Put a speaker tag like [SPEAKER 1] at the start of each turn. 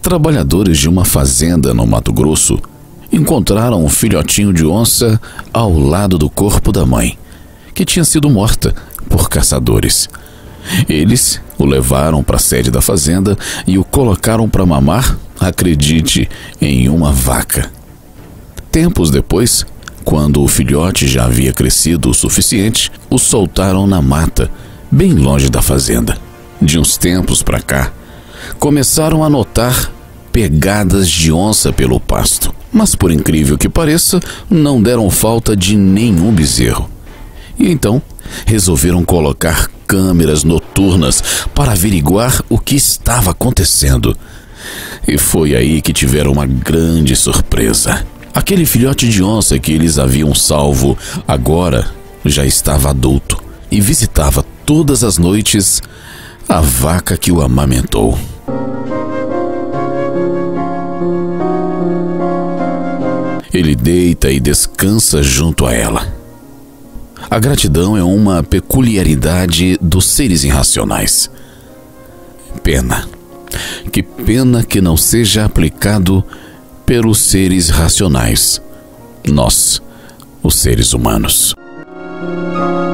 [SPEAKER 1] Trabalhadores de uma fazenda no Mato Grosso encontraram um filhotinho de onça ao lado do corpo da mãe, que tinha sido morta por caçadores. Eles o levaram para a sede da fazenda e o colocaram para mamar, acredite, em uma vaca. Tempos depois, quando o filhote já havia crescido o suficiente, o soltaram na mata, bem longe da fazenda. De uns tempos para cá, começaram a notar pegadas de onça pelo pasto. Mas, por incrível que pareça, não deram falta de nenhum bezerro. E então, resolveram colocar câmeras noturnas para averiguar o que estava acontecendo. E foi aí que tiveram uma grande surpresa. Aquele filhote de onça que eles haviam salvo agora já estava adulto e visitava todas as noites a vaca que o amamentou. Ele deita e descansa junto a ela. A gratidão é uma peculiaridade dos seres irracionais. Que pena que não seja aplicado pelos seres racionais, nós, os seres humanos.